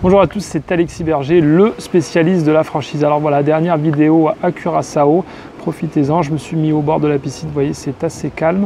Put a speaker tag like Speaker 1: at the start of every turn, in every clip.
Speaker 1: Bonjour à tous, c'est Alexis Berger, le spécialiste de la franchise. Alors voilà, dernière vidéo à Curaçao, profitez-en, je me suis mis au bord de la piscine, vous voyez c'est assez calme.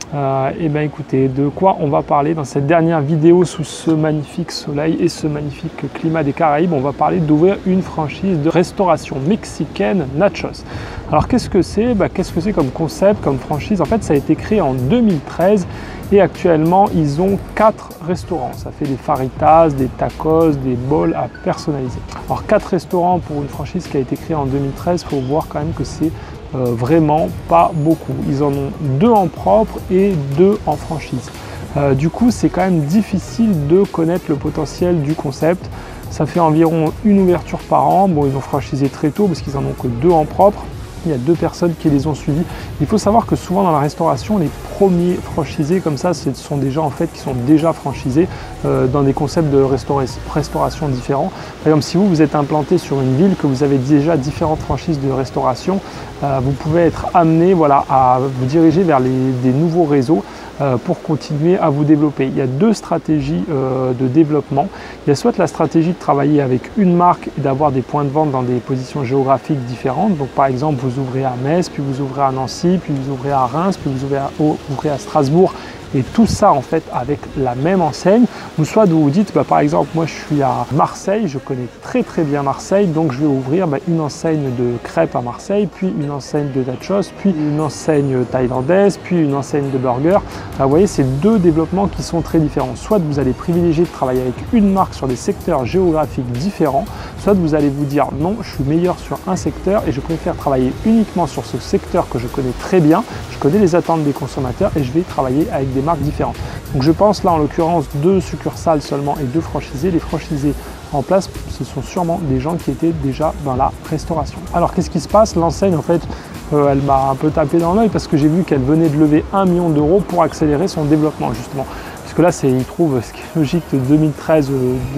Speaker 1: Et bien écoutez, de quoi on va parler dans cette dernière vidéo sous ce magnifique soleil et ce magnifique climat des Caraïbes? On va parler d'ouvrir une franchise de restauration mexicaine nachos. Alors qu'est-ce que c'est? Qu'est-ce que c'est comme concept, comme franchise? En fait ça a été créé en 2013 et actuellement ils ont 4 restaurants. Ça fait des faritas, des tacos, des bols à personnaliser. Alors 4 restaurants pour une franchise qui a été créée en 2013, il faut voir quand même que c'est vraiment pas beaucoup. Ils en ont 2 en propre et 2 en franchise. Du coup, c'est quand même difficile de connaître le potentiel du concept. Ça fait environ une ouverture par an. Bon, ils ont franchisé très tôt parce qu'ils en ont que 2 en propre. Il y a 2 personnes qui les ont suivis. Il faut savoir que souvent dans la restauration, les premiers franchisés comme ça, ce sont des gens en fait qui sont déjà franchisés dans des concepts de restauration différents. Par exemple, si vous êtes implanté sur une ville, que vous avez déjà différentes franchises de restauration, vous pouvez être amené à vous diriger vers des nouveaux réseaux pour continuer à vous développer. Il y a 2 stratégies de développement. Il y a soit la stratégie de travailler avec une marque et d'avoir des points de vente dans des positions géographiques différentes. Donc par exemple, vous ouvrez à Metz, puis vous ouvrez à Nancy, puis vous ouvrez à Reims, puis vous ouvrez à Strasbourg. Et tout ça en fait avec la même enseigne. Ou soit vous vous dites, par exemple, moi je suis à Marseille, je connais très bien Marseille, donc je vais ouvrir une enseigne de crêpes à Marseille, puis une enseigne de nachos, puis une enseigne thaïlandaise, puis une enseigne de burger. Vous voyez, c'est 2 développements qui sont très différents. Soit vous allez privilégier de travailler avec une marque sur des secteurs géographiques différents, soit vous allez vous dire non, je suis meilleur sur un secteur et je préfère travailler uniquement sur ce secteur que je connais très bien, je connais les attentes des consommateurs et je vais travailler avec des marques différentes. Donc je pense là en l'occurrence 2 succursales seulement et 2 franchisés. Les franchisés en place, ce sont sûrement des gens qui étaient déjà dans la restauration. Alors qu'est-ce qui se passe? L'enseigne en fait, elle m'a un peu tapé dans l'œil parce que j'ai vu qu'elle venait de lever 1 million d'euros pour accélérer son développement justement. Parce que là, ils trouvent, ce qui est logique, de 2013,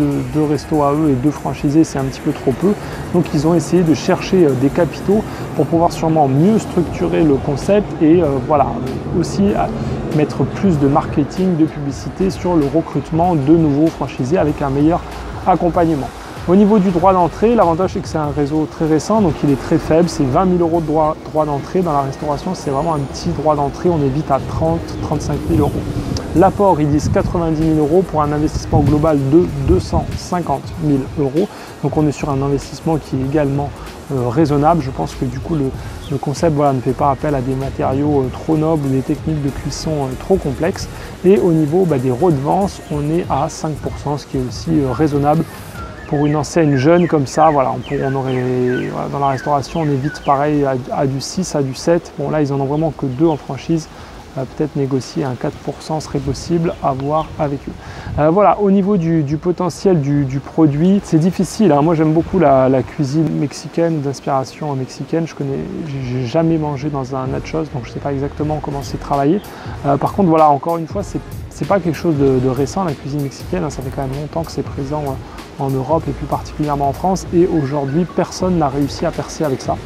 Speaker 1: 2 restos à eux et 2 franchisés, c'est un petit peu trop peu. Donc ils ont essayé de chercher des capitaux pour pouvoir sûrement mieux structurer le concept et aussi mettre plus de marketing, de publicité sur le recrutement de nouveaux franchisés avec un meilleur accompagnement. Au niveau du droit d'entrée, l'avantage c'est que c'est un réseau très récent, donc il est très faible, c'est 20 000 euros de droit d'entrée. Dans la restauration, c'est vraiment un petit droit d'entrée, on est vite à 30-35 000 euros. L'apport, ils disent 90 000 euros pour un investissement global de 250 000 euros. Donc on est sur un investissement qui est également raisonnable. Je pense que du coup le concept ne fait pas appel à des matériaux trop nobles ou des techniques de cuisson trop complexes. Et au niveau des redevances, on est à 5%, ce qui est aussi raisonnable. Pour une enseigne jeune comme ça, dans la restauration, on est vite pareil à du 6, à du 7. Bon là, ils en ont vraiment que 2 en franchise. Peut-être négocier un 4% serait possible à voir avec eux. Au niveau du potentiel du produit, c'est difficile. Moi, j'aime beaucoup la cuisine mexicaine, d'inspiration mexicaine. J'ai jamais mangé dans un nachos, donc je ne sais pas exactement comment c'est travaillé. Par contre, encore une fois, c'est pas quelque chose de récent, la cuisine mexicaine. Ça fait quand même longtemps que c'est présent en Europe et plus particulièrement en France. Et aujourd'hui, personne n'a réussi à percer avec ça.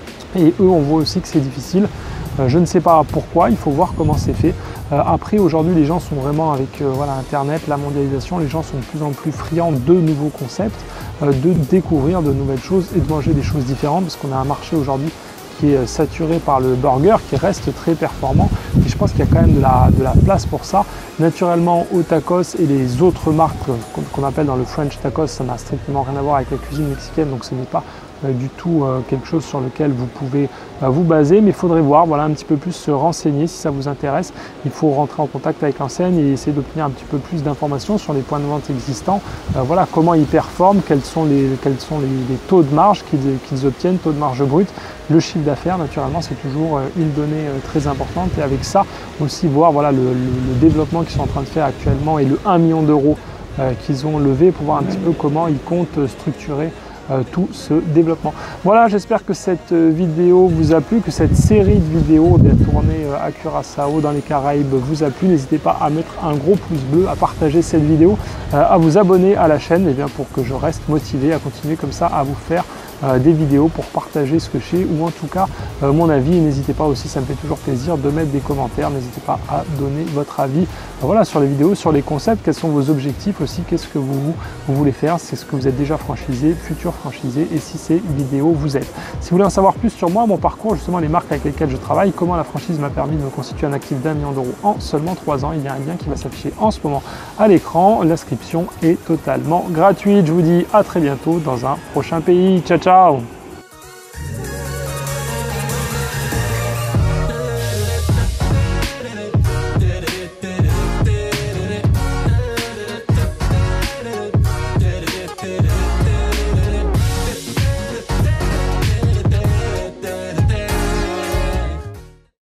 Speaker 1: Et eux, on voit aussi que c'est difficile. Je ne sais pas pourquoi, il faut voir comment c'est fait. Après, aujourd'hui, les gens sont vraiment avec Internet, la mondialisation, les gens sont de plus en plus friands de nouveaux concepts, de découvrir de nouvelles choses et de manger des choses différentes, parce qu'on a un marché aujourd'hui qui est saturé par le burger, qui reste très performant. Et je pense qu'il y a quand même de la place pour ça. Naturellement, au tacos et les autres marques qu'on appelle dans le French tacos, ça n'a strictement rien à voir avec la cuisine mexicaine, donc ce n'est pas du tout quelque chose sur lequel vous pouvez vous baser, mais il faudrait voir un petit peu plus se renseigner si ça vous intéresse. Il faut rentrer en contact avec l'enseigne et essayer d'obtenir un petit peu plus d'informations sur les points de vente existants, comment ils performent, quels sont les taux de marge qu'ils obtiennent, taux de marge brut, le chiffre d'affaires. Naturellement, c'est toujours une donnée très importante, et avec ça aussi voir le développement qu'ils sont en train de faire actuellement et le 1 million d'euros qu'ils ont levé pour voir un petit peu comment ils comptent structurer tout ce développement. Voilà, j'espère que cette vidéo vous a plu, que cette série de vidéos de tournée à Curaçao dans les Caraïbes vous a plu. N'hésitez pas à mettre un gros pouce bleu, à partager cette vidéo, à vous abonner à la chaîne pour que je reste motivé à continuer comme ça à vous faire des vidéos pour partager ce que je fais ou en tout cas mon avis. Et n'hésitez pas aussi, ça me fait toujours plaisir de mettre des commentaires, n'hésitez pas à donner votre avis voilà, sur les vidéos, sur les concepts, quels sont vos objectifs aussi, qu'est-ce que vous voulez faire, c'est ce que vous êtes déjà franchisé, futur franchisé et si ces vidéos vous aident. Si vous voulez en savoir plus sur moi, mon parcours, justement les marques avec lesquelles je travaille, comment la franchise m'a permis de me constituer un actif d'1 million d'euros en seulement 3 ans, il y a un lien qui va s'afficher en ce moment à l'écran. L'inscription est totalement gratuite. Je vous dis à très bientôt dans un prochain pays. Ciao, ciao!